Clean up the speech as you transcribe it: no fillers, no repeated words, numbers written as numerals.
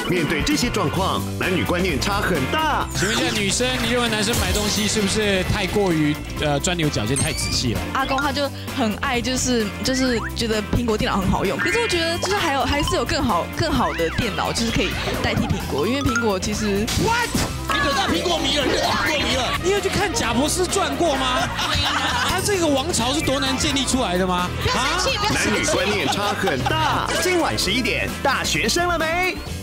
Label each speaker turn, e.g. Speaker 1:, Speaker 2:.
Speaker 1: 面对这些状况，男女观念差很大。
Speaker 2: 请问一下，女生，你认为男生买东西是不是太过于钻牛角尖、太仔细了？
Speaker 3: 阿公他就很爱，就是觉得苹果电脑很好用，可是我觉得就是还是有更好的电脑，就是可以代替苹果，因为苹果其实
Speaker 2: What？
Speaker 4: 你惹到苹果迷了，你惹到苹果迷了。
Speaker 2: 你有去看贾博士传过吗？他这个王朝是多难建立出来的吗？
Speaker 1: 男女观念差很大。今晚11点，大学生了没？